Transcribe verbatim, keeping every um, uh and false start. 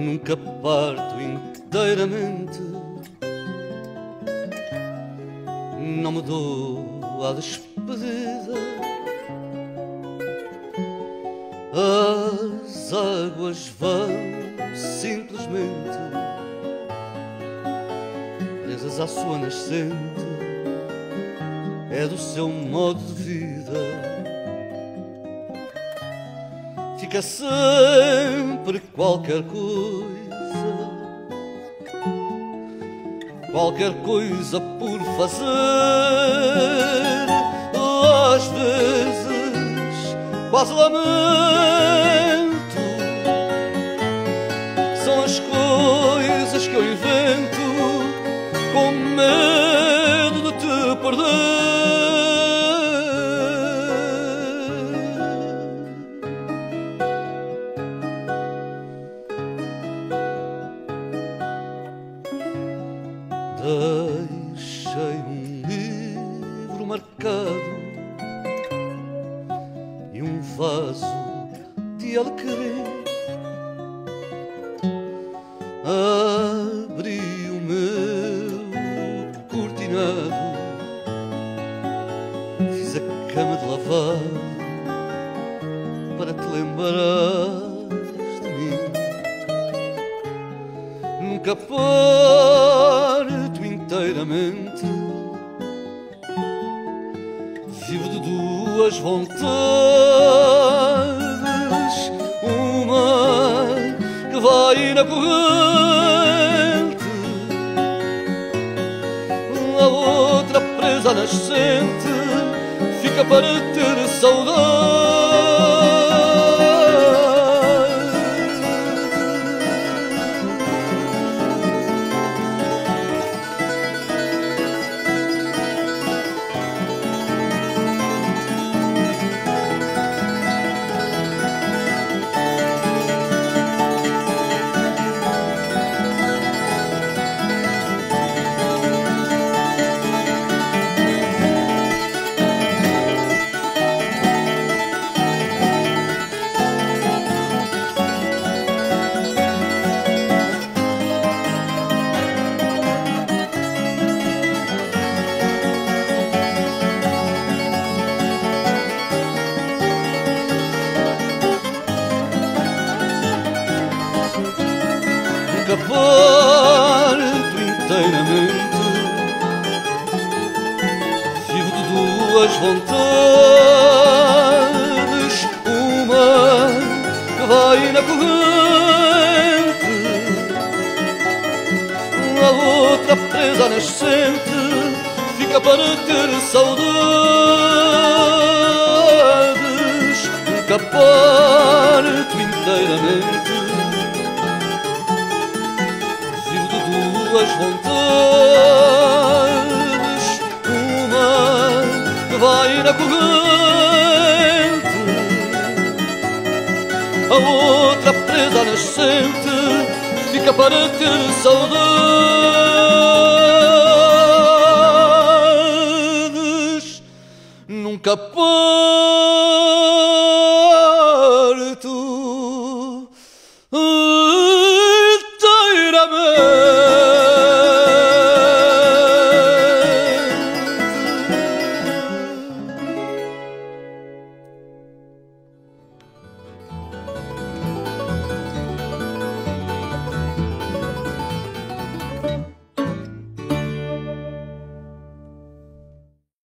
nunca parto inteiramente, não me dou à despedida. As águas vão simplesmente presas à sua nascente, é do seu modo de vida. Fica sempre qualquer coisa, qualquer coisa por fazer. Às vezes quase lamento, são as coisas que eu invento com medo de te perder. Deixei um livro marcado e um vaso de alecrim. Abri o meu cortinado, fiz a cama de lavar para te lembrares de mim. Nunca parto inteiramente, vivo de duas vontades, uma que vai na corrente, a outra presa à nascente, fica para ter saudade. Nunca parto inteiramente, vivo de duas vontades, uma que vai na corrente, a outra presa à nascente, fica para ter saudades. Nunca parto inteiramente, duas vontades, uma que vai na corrente, a outra presa à nascente, fica para ter saudades. Nunca pode